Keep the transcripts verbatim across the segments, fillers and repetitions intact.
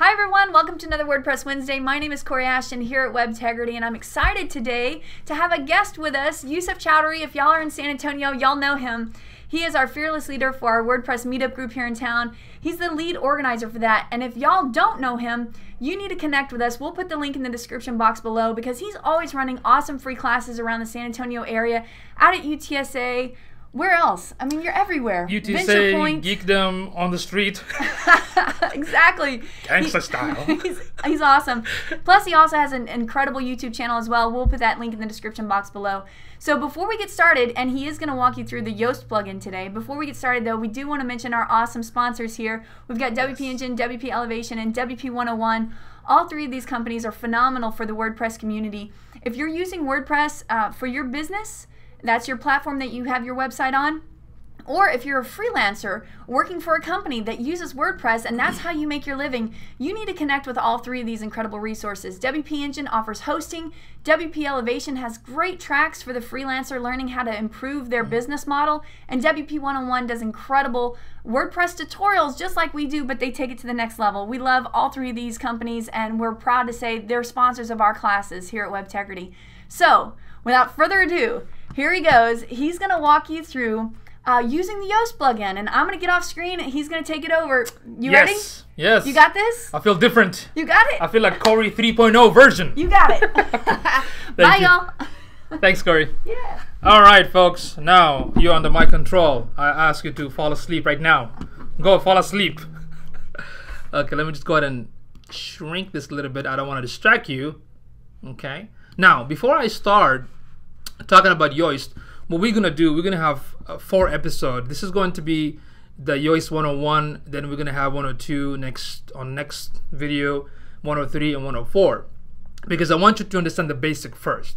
Hi everyone, welcome to another WordPress Wednesday. My name is Corey Ashton here at Webtegrity, and I'm excited today to have a guest with us, Youst Chowdhury. If y'all are in San Antonio, y'all know him. He is our fearless leader for our WordPress Meetup group here in town. He's the lead organizer for that, and if y'all don't know him, you need to connect with us. We'll put the link in the description box below because he's always running awesome free classes around the San Antonio area, out at U T S A. Where else? I mean, you're everywhere. U T S A, geekdom on the street. Exactly. Gangsta style. He's, he's awesome. Plus, he also has an incredible YouTube channel as well. We'll put that link in the description box below. So before we get started, and he is going to walk you through the Yoast plugin today. Before we get started, though, we do want to mention our awesome sponsors here. We've got W P Engine, W P Elevation, and W P one oh one. All three of these companies are phenomenal for the WordPress community. If you're using WordPress uh, for your business, that's your platform that you have your website on. Or if you're a freelancer working for a company that uses WordPress and that's how you make your living, you need to connect with all three of these incredible resources. W P Engine offers hosting. W P Elevation has great tracks for the freelancer learning how to improve their business model. And W P one oh one does incredible WordPress tutorials just like we do, but they take it to the next level. We love all three of these companies, and we're proud to say they're sponsors of our classes here at Webtegrity. So, without further ado, here he goes. He's going to walk you through uh, using the Yoast plugin, and I'm going to get off screen, and he's going to take it over. You yes. ready? Yes. You got this? I feel different. You got it? I feel like Corey three point oh version. You got it. Bye, y'all. Thanks, Corey. Yeah. All right, folks. Now you're under my control. I ask you to fall asleep right now. Go fall asleep. Okay, let me just go ahead and shrink this a little bit. I don't want to distract you. Okay. Now, before I start talking about Yoast, what we're gonna do, we're gonna have uh, four episodes. This is going to be the Yoast one oh one, then we're gonna have one oh two next on next video, one oh three and one oh four, because I want you to understand the basic first.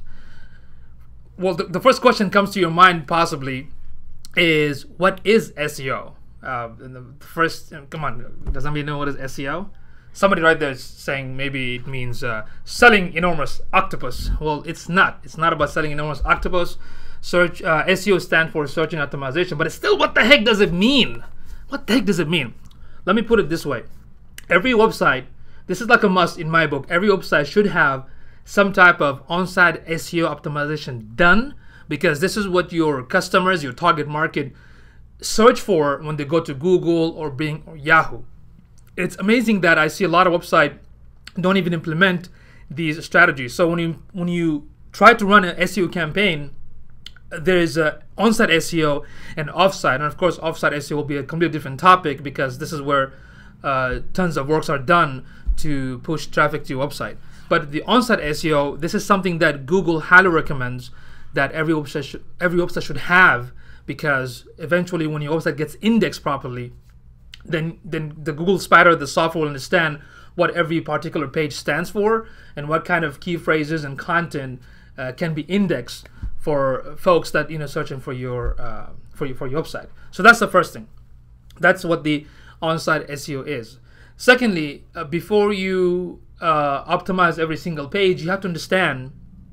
Well, the, the first question comes to your mind possibly is, what is S E O? Uh, and the first, come on, does anybody know what is S E O? Somebody right there is saying maybe it means uh, selling enormous octopus. Well, it's not. It's not about selling enormous octopus. Search uh, S E O stands for search and optimization, but it's still, what the heck does it mean? What the heck does it mean? Let me put it this way. Every website, this is like a must in my book, every website should have some type of on-site S E O optimization done, because this is what your customers, your target market, search for when they go to Google or Bing or Yahoo. It's amazing that I see a lot of websites don't even implement these strategies. So when you when you try to run an S E O campaign, there is a on-site S E O and off-site, and of course off-site S E O will be a completely different topic, because this is where uh, tons of works are done to push traffic to your website. But the on-site S E O, this is something that Google highly recommends that every website should, every website should have, because eventually when your website gets indexed properly, then then the Google Spider, the software, will understand what every particular page stands for and what kind of key phrases and content uh, can be indexed for folks that you know searching for your uh, for your for your website. So that's the first thing. That's what the on-site S E O is. Secondly, uh, before you uh, optimize every single page, you have to understand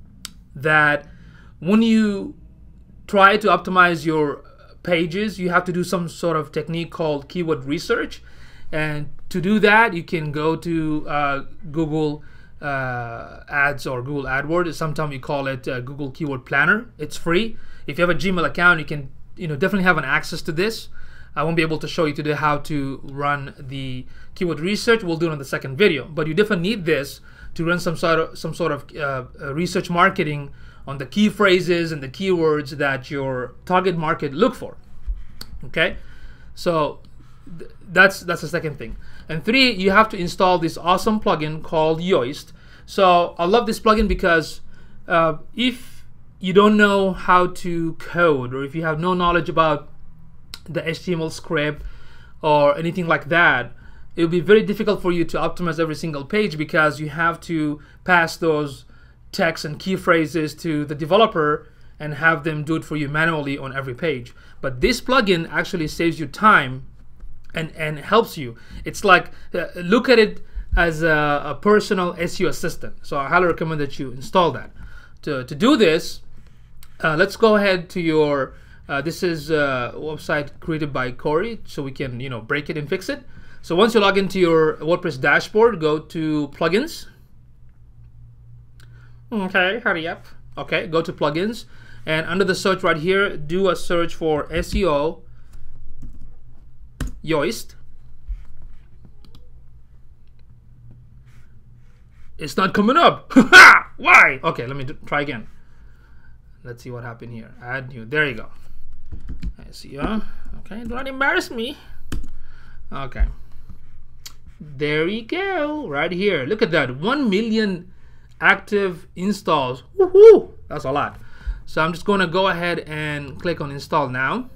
that when you try to optimize your pages, you have to do some sort of technique called keyword research, and to do that you can go to uh, Google uh, Ads or Google AdWords. Sometimes we call it uh, Google Keyword Planner. It's free. If you have a Gmail account, you can you know definitely have an access to this. I won't be able to show you today how to run the keyword research. We'll do it on the second video, but you definitely need this to run some sort of some sort of uh, research marketing on the key phrases and the keywords that your target market look for. Okay, so th that's that's the second thing. And three, you have to install this awesome plugin called Yoast. So I love this plugin because uh, if you don't know how to code, or if you have no knowledge about the H T M L script or anything like that, it will be very difficult for you to optimize every single page, because you have to pass those text and key phrases to the developer and have them do it for you manually on every page. But this plugin actually saves you time and and helps you. It's like, uh, look at it as a, a personal S E O assistant. So I highly recommend that you install that. To, to do this, uh, let's go ahead to your uh, this is a website created by Corey, so we can you know break it and fix it. So once you log into your WordPress dashboard, go to plugins. Okay, hurry up. Okay, go to plugins, and under the search right here, do a search for S E O Yoast. It's not coming up. Why? Okay, let me do, try again. Let's see what happened here. Add new. There you go. S E O. Okay, do not embarrass me. Okay. There you go. Right here. Look at that. One million active installs. Woohoo! That's a lot. So I'm just going to go ahead and click on install now.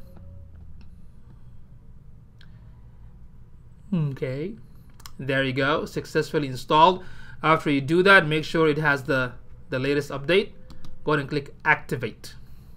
Okay. There you go. Successfully installed. After you do that, make sure it has the, the latest update. Go ahead and click activate.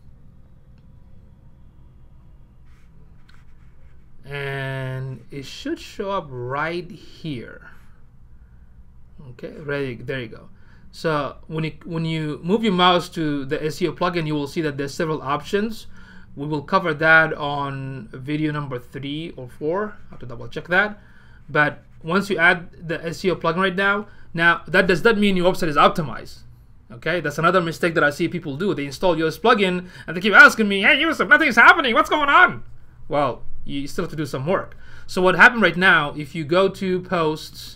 And it should show up right here. Okay, ready, there you go. So when you, when you move your mouse to the S E O plugin, you will see that there's several options. We will cover that on video number three or four. I have to double check that. But once you add the S E O plugin right now, now that does not mean your website is optimized. Okay, that's another mistake that I see people do. They install Yoast plugin and they keep asking me, "Hey, Yusuf, nothing's happening. What's going on?" Well, you still have to do some work. So what happened right now, if you go to posts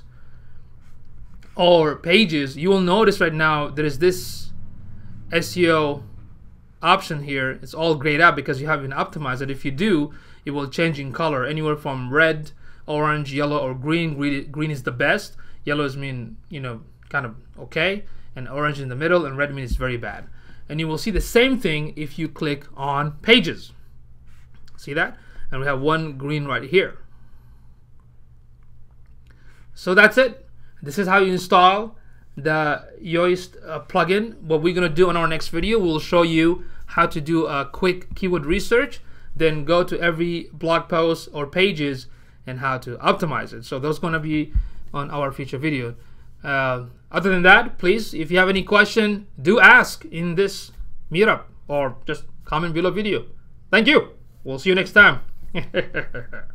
or pages, you will notice right now there is this S E O option here. It's all grayed out because you haven't optimized it. If you do, it will change in color anywhere from red, orange, yellow, or green. Green, green is the best. Yellow is mean, you know, kind of okay, and orange in the middle, and red means very bad. And you will see the same thing if you click on pages. See that? And we have one green right here. So that's it. This is how you install the Yoast uh, plugin. What we're going to do in our next video, we'll show you how to do a quick keyword research, then go to every blog post or pages and how to optimize it. So those going to be on our future video. Uh, other than that, please, if you have any question, do ask in this meetup or just comment below video. Thank you. We'll see you next time.